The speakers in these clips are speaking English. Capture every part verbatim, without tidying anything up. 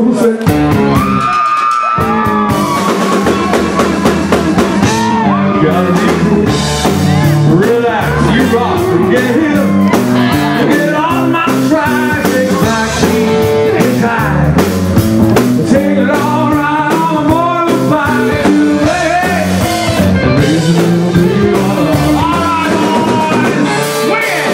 Gotta be cool, relax, you rock, and get here. Get on my stride, take a back seat, hang high. Take it all right on the motorbike to the way. Raise a little bit on the all right, boys, swing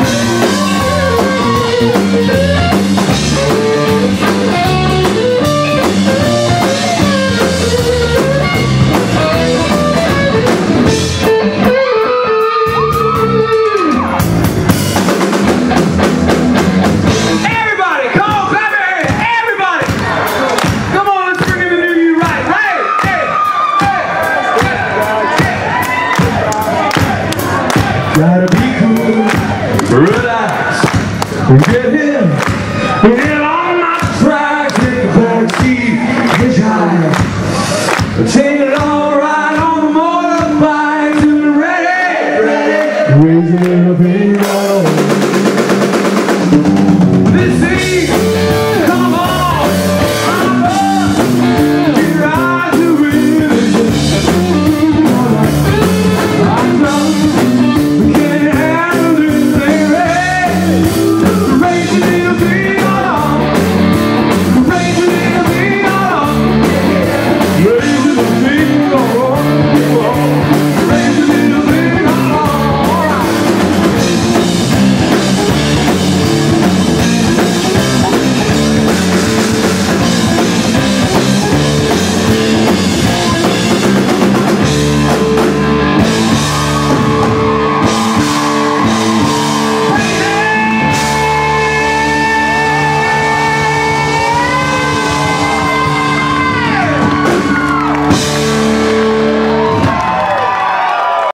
gotta be cool, relax, and get in. Get on my track, take a back seat, hitch high. Take it all right on the motorbike, to the ready, ready. Raise a little bit.